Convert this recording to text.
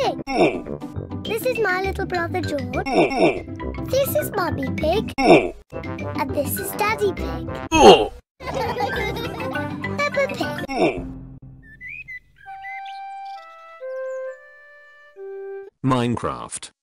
Pig. This is my little brother George. This is Mummy Pig. And this is Daddy Pig. Peppa Pig. Minecraft.